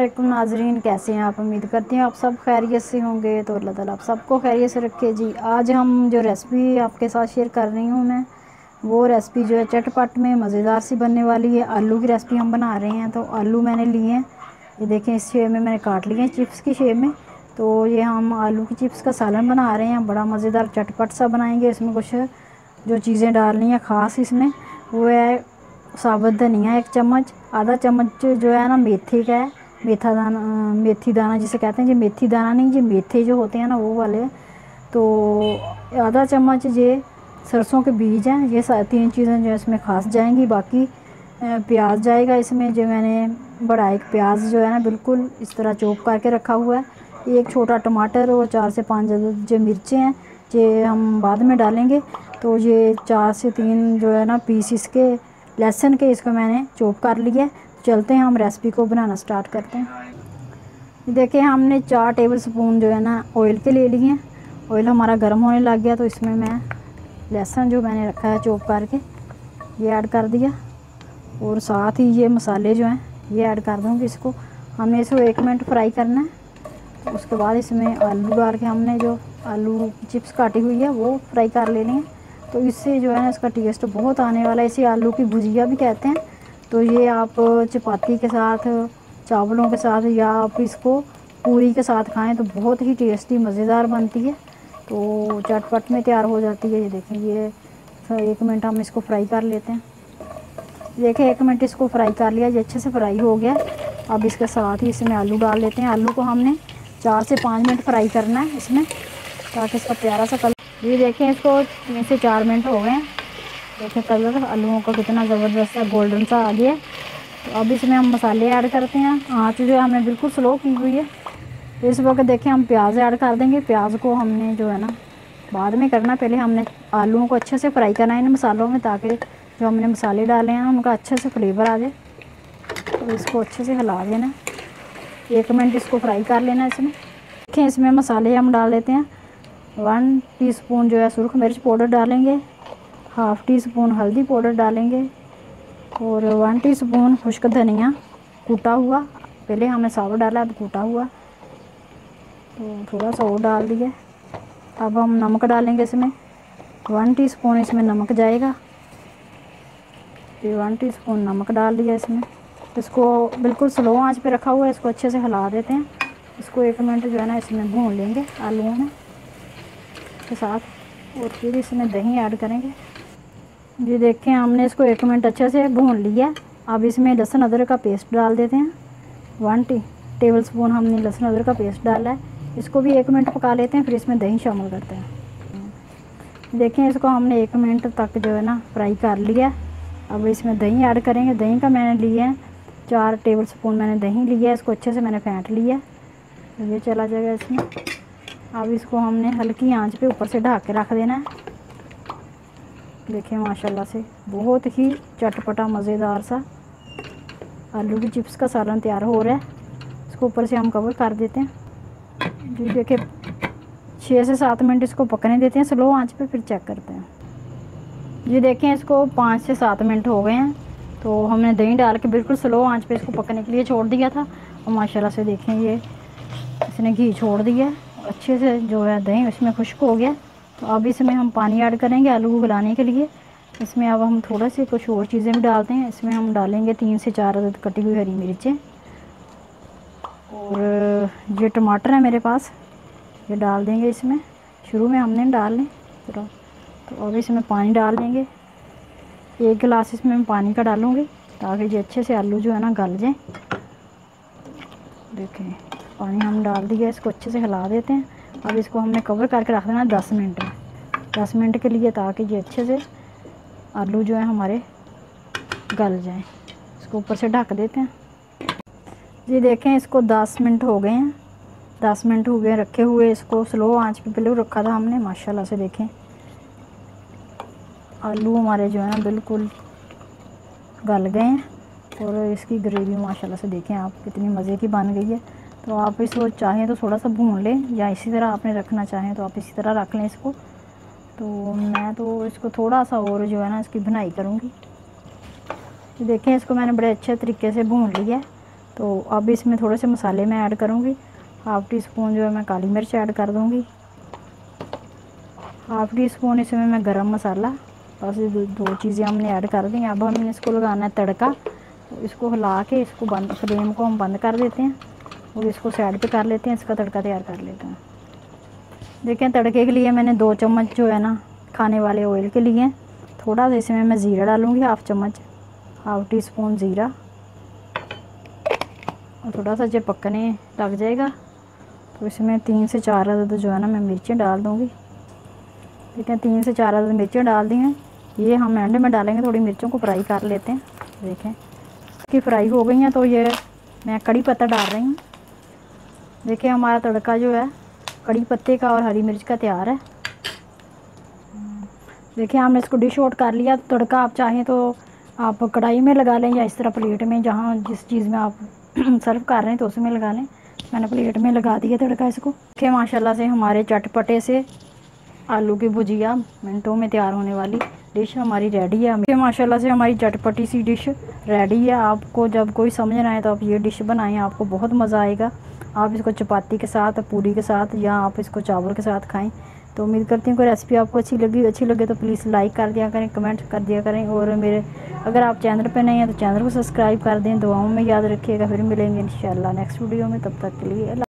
वालेकुम नाजरीन, कैसे हैं आप? उम्मीद करती हैं आप सब खैरियत से होंगे। तो अल्लाह ताला आप सबको खैरियत से रखे जी। आज हम जो रेसिपी आपके साथ शेयर कर रही हूँ मैं, वो रेसिपी जो है चटपट में मज़ेदार सी बनने वाली है। आलू की रेसिपी हम बना रहे हैं। तो आलू मैंने लिए हैं, ये देखें इस शेप में मैंने काट लिए हैं, चिप्स की शेप में। तो ये हम आलू की चिप्स का सालन बना रहे हैं, बड़ा मज़ेदार चटपट सा बनाएंगे। इसमें कुछ जो चीज़ें डालनी है ख़ास इसमें, वो है साबुत धनिया 1 चम्मच, आधा चम्मच जो है ना मेथी का है, मेथा दाना, मेथी दाना जिसे कहते हैं। ये मेथी दाना नहीं, ये मेथे जो होते हैं ना वो वाले। तो आधा चम्मच ये सरसों के बीज हैं। ये 3 चीज़ें जो इसमें खास जाएंगी। बाकी प्याज जाएगा इसमें, जो मैंने बड़ा एक प्याज जो है ना बिल्कुल इस तरह चॉप करके रखा हुआ है। एक छोटा टमाटर और 4 से 5 जो मिर्चें हैं, ये हम बाद में डालेंगे। तो ये 4 से 3 जो है ना पीस इसके लहसुन के, इसको मैंने चॉप कर लिया है। चलते हैं हम रेसिपी को बनाना स्टार्ट करते हैं। देखिए हमने 4 टेबल स्पून जो है ना ऑयल के ले लिए हैं। ऑयल हमारा गर्म होने लग गया, तो इसमें मैं लहसुन जो मैंने रखा है चॉप करके ये ऐड कर दिया, और साथ ही ये मसाले जो हैं ये ऐड कर दूँगी। इसको हमने इसको 1 मिनट फ्राई करना है। उसके बाद इसमें आलू डाल के हमने जो आलू की चिप्स काटी हुई है वो फ्राई कर लेनी है। तो इससे जो है ना इसका टेस्ट बहुत आने वाला है। इसे आलू की भुजिया भी कहते हैं। तो ये आप चपाती के साथ, चावलों के साथ, या आप इसको पूरी के साथ खाएं तो बहुत ही टेस्टी मज़ेदार बनती है। तो चटपट में तैयार हो जाती है। ये देखें, ये 1 मिनट हम इसको फ्राई कर लेते हैं। देखिए 1 मिनट इसको फ्राई कर लिया, ये अच्छे से फ्राई हो गया। अब इसके साथ ही इसमें आलू डाल लेते हैं। आलू को हमने 4 से 5 मिनट फ्राई करना है इसमें, ताकि इसका प्यारा सा कलर। ये देखें इसको 3 से 4 मिनट हो गए हैं। देखिए कलर आलूओं का कितना ज़बरदस्त है, गोल्डन सा आ गया। तो अब इसमें हम मसाले ऐड करते हैं। आँच जो है हमने बिल्कुल स्लो की हुई है। तो इस वक्त देखें हम प्याज ऐड कर देंगे। प्याज को हमने जो है ना बाद में करना, पहले हमने आलूओं को अच्छे से फ्राई करना है इन मसालों में, ताकि जो हमने मसाले डाले हैं उनका अच्छे से फ्लेवर आ जाए। तो इसको अच्छे से हिला देना, 1 मिनट इसको फ्राई कर लेना इसमें। देखें इसमें मसाले हम डाल लेते हैं। 1 टीस्पून जो है सुरख मिर्च पाउडर डालेंगे, हाफ़ टी स्पून हल्दी पाउडर डालेंगे, और 1 टीस्पून खुश्क धनिया कूटा हुआ। पहले हमने साबुत डाला, अब कूटा हुआ, तो थोड़ा सा और डाल दिया। अब हम नमक डालेंगे इसमें, 1 टीस्पून इसमें नमक जाएगा। ये 1 टीस्पून नमक डाल दिया इसमें। इसको बिल्कुल स्लो आंच पे रखा हुआ है, इसको अच्छे से हिला देते हैं। इसको 1 मिनट जो है ना इसमें भून लेंगे आलूओं में के साथ, और फिर इसमें दही ऐड करेंगे। जी देखें हमने इसको 1 मिनट अच्छे से भून लिया। अब इसमें लहसुन अदरक का पेस्ट डाल देते हैं। 1 टेबल स्पून हमने लहसुन अदरक का पेस्ट डाला है। इसको भी 1 मिनट पका लेते हैं, फिर इसमें दही शामिल करते हैं। देखें इसको हमने 1 मिनट तक जो है ना फ्राई कर लिया। अब इसमें दही ऐड करेंगे। दही का मैंने लिया है 4 टेबल स्पून मैंने दही लिया है। इसको अच्छे से मैंने फेंट लिया, तो ये चला जाएगा इसमें। अब इसको हमने हल्की आंच पे ऊपर से ढक के रख देना है। देखिए माशाल्लाह से बहुत ही चटपटा मज़ेदार सा आलू की चिप्स का सालन तैयार हो रहा है। इसको ऊपर से हम कवर कर देते हैं। जी देखिए 6 से 7 मिनट इसको पकने देते हैं स्लो आंच पे, फिर चेक करते हैं। जी देखें इसको 5 से 7 मिनट हो गए हैं। तो हमने दही डाल के बिल्कुल स्लो आंच पे इसको पकने के लिए छोड़ दिया था, और माशाल्लाह से देखें ये इसने घी छोड़ दिया, अच्छे से जो है दही इसमें खुश्क हो गया। तो अब इसमें हम पानी ऐड करेंगे आलू को गलाने के लिए। इसमें अब हम थोड़ा सी कुछ और चीज़ें भी डालते हैं। इसमें हम डालेंगे 3 से 4 अदद कटी हुई हरी मिर्चें, और ये टमाटर है मेरे पास, ये डाल देंगे इसमें। शुरू में हमने डालने पूरा। तो अब इसमें पानी डाल देंगे। 1 गिलास इसमें मैं पानी का डालूँगी, ताकि ये अच्छे से आलू जो है ना गल जाए। देखें पानी हम डाल दिया, इसको अच्छे से हिला देते हैं। अब इसको हमने कवर करके रख देना 10 मिनट 10 मिनट के लिए, ताकि ये अच्छे से आलू जो है हमारे गल जाएं। इसको ऊपर से ढक देते हैं। जी देखें इसको 10 मिनट हो गए हैं। 10 मिनट हो गए रखे हुए, इसको स्लो आंच पे पहले रखा था हमने। माशाल्लाह से देखें आलू हमारे जो है ना बिल्कुल गल गए हैं, और इसकी ग्रेवी माशाल्लाह से देखें आप कितनी मज़े की बन गई है। तो आप इसको चाहें तो थोड़ा सा भून लें, या इसी तरह आपने रखना चाहें तो आप इसी तरह रख लें इसको। तो मैं तो इसको थोड़ा सा और जो है ना इसकी भुनाई करूँगी। तो देखें इसको मैंने बड़े अच्छे तरीके से भून लिया है। तो अब इसमें थोड़े से मसाले मैं ऐड करूँगी। हाफ़ टी स्पून जो है मैं काली मिर्च ऐड कर दूँगी, हाफ़ टी स्पून इसमें मैं गरम मसाला, बस ये दो चीज़ें हमने ऐड कर दी। अब हमने इसको लगाना है तड़का। तो इसको हिला के इसको बंद, फ्लेम को हम बंद कर देते हैं और इसको साइड पे कर लेते हैं, इसका तड़का तैयार कर लेते हैं। देखें तड़के के लिए मैंने 2 चम्मच जो है ना खाने वाले ऑयल के लिए, थोड़ा सा इसमें मैं ज़ीरा डालूँगी, हाफ़ चम्मच, हाफ़ टी स्पून ज़ीरा, और थोड़ा सा जब पकने लग जाएगा तो इसमें 3 से 4 अदद जो है ना मैं मिर्चें डाल दूँगी। ठीक है, 3 से 4 अदद मिर्चें डाल दी हैं। ये हम एंड में डालेंगे, थोड़ी मिर्चों को फ्राई कर लेते हैं। देखें कि फ्राई हो गई हैं तो ये मैं कड़ी पत्ता डाल रही हूँ। देखिए हमारा तड़का जो है कड़ी पत्ते का और हरी मिर्च का तैयार है। देखिए हमने इसको डिश आउट कर लिया। तड़का आप चाहें तो आप कढ़ाई में लगा लें या इस तरह प्लेट में, जहाँ जिस चीज़ में आप सर्व कर रहे हैं तो उसमें लगा लें। मैंने प्लेट में लगा दिया तड़का इसको। देखिए माशाल्लाह से हमारे चटपटे से आलू की भुजिया मिनटों में तैयार होने वाली डिश हमारी रेडी है। देखिए माशाल्लाह से हमारी चटपटी सी डिश रेडी है। आपको जब कोई समझ ना आए तो आप ये डिश बनाएं, आपको बहुत मज़ा आएगा। आप इसको चपाती के साथ, पूरी के साथ, या आप इसको चावल के साथ खाएं। तो उम्मीद करती हूँ कि रेसिपी आपको अच्छी लगे तो प्लीज़ लाइक कर दिया करें, कमेंट कर दिया करें, और मेरे अगर आप चैनल पे नहीं हैं तो चैनल को सब्सक्राइब कर दें। दुआओं में याद रखिएगा। फिर मिलेंगे इंशाल्लाह नेक्स्ट वीडियो में, तब तक के लिए